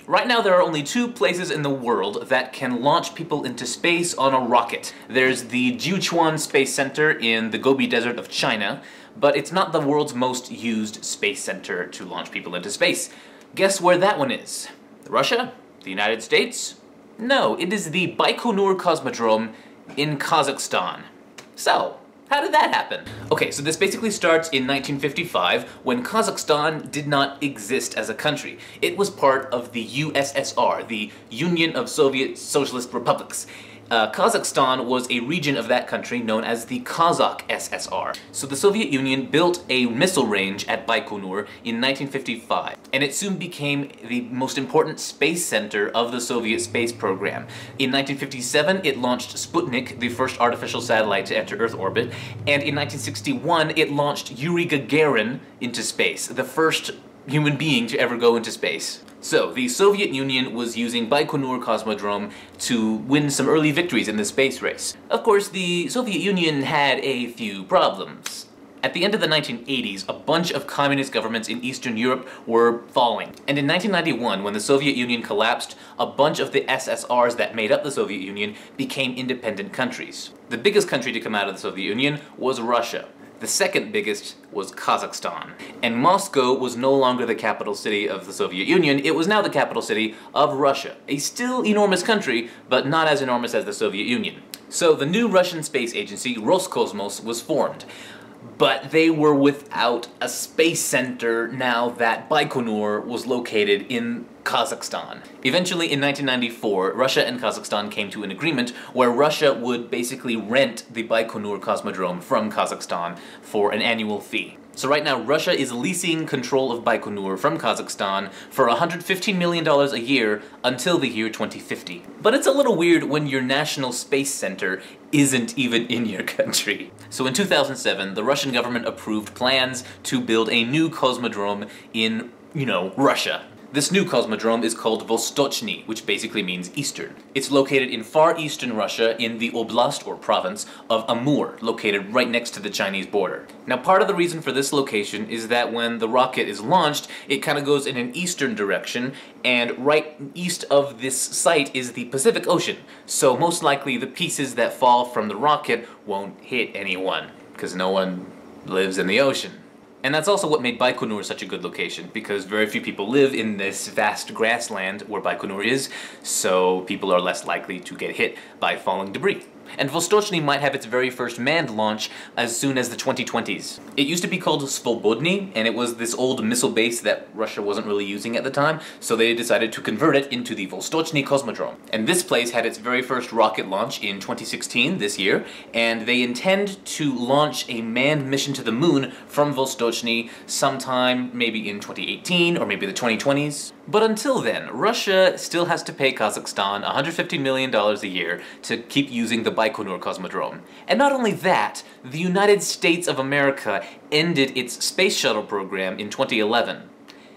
Right now there are only two places in the world that can launch people into space on a rocket. There's the Jiuquan Space Center in the Gobi Desert of China, but it's not the world's most used space center to launch people into space. Guess where that one is? Russia? The United States? No, it is the Baikonur Cosmodrome in Kazakhstan. So, how did that happen? Okay, so this basically starts in 1955 when Kazakhstan did not exist as a country. It was part of the USSR, the Union of Soviet Socialist Republics. Kazakhstan was a region of that country known as the Kazakh SSR. So the Soviet Union built a missile range at Baikonur in 1955, and it soon became the most important space center of the Soviet space program. In 1957, it launched Sputnik, the first artificial satellite to enter Earth orbit, and in 1961, it launched Yuri Gagarin into space, the first human being to ever go into space. So, the Soviet Union was using Baikonur Cosmodrome to win some early victories in the space race. Of course, the Soviet Union had a few problems. At the end of the 1980s, a bunch of communist governments in Eastern Europe were falling. And in 1991, when the Soviet Union collapsed, a bunch of the SSRs that made up the Soviet Union became independent countries. The biggest country to come out of the Soviet Union was Russia. The second biggest was Kazakhstan. And Moscow was no longer the capital city of the Soviet Union, it was now the capital city of Russia. A still enormous country, but not as enormous as the Soviet Union. So the new Russian space agency, Roscosmos, was formed. But they were without a space center now that Baikonur was located in Kazakhstan. Eventually, in 1994, Russia and Kazakhstan came to an agreement where Russia would basically rent the Baikonur Cosmodrome from Kazakhstan for an annual fee. So right now, Russia is leasing control of Baikonur from Kazakhstan for $115 million a year until the year 2050. But it's a little weird when your national space center isn't even in your country. So in 2007, the Russian government approved plans to build a new cosmodrome in, Russia. This new cosmodrome is called Vostochny, which basically means eastern. It's located in far eastern Russia in the oblast or province of Amur, located right next to the Chinese border. Now, part of the reason for this location is that when the rocket is launched, it kind of goes in an eastern direction, and right east of this site is the Pacific Ocean. So most likely the pieces that fall from the rocket won't hit anyone, because no one lives in the ocean. And that's also what made Baikonur such a good location, because very few people live in this vast grassland where Baikonur is, so people are less likely to get hit by falling debris. And Vostochny might have its very first manned launch as soon as the 2020s. It used to be called Svobodny, and it was this old missile base that Russia wasn't really using at the time, so they decided to convert it into the Vostochny Cosmodrome. And this place had its very first rocket launch in 2016, this year, and they intend to launch a manned mission to the moon from Vostochny sometime maybe in 2018 or maybe the 2020s. But until then, Russia still has to pay Kazakhstan $150 million a year to keep using the Baikonur Cosmodrome. And not only that, the United States of America ended its space shuttle program in 2011.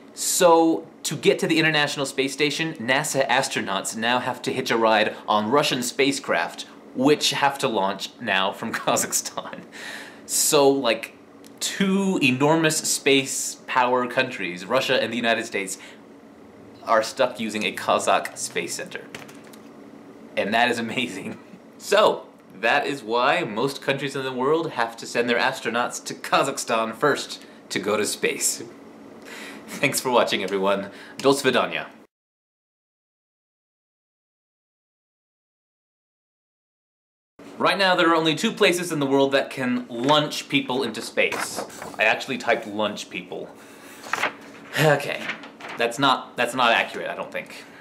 So, to get to the International Space Station, NASA astronauts now have to hitch a ride on Russian spacecraft, which have to launch now from Kazakhstan. So, like, two enormous space power countries, Russia and the United States, are stuck using a Kazakh space center. And that is amazing. So, that is why most countries in the world have to send their astronauts to Kazakhstan first to go to space. Thanks for watching, everyone. Do svidaniya. Right now, there are only two places in the world that can launch people into space. I actually typed lunch people. Okay. That's not accurate, I don't think.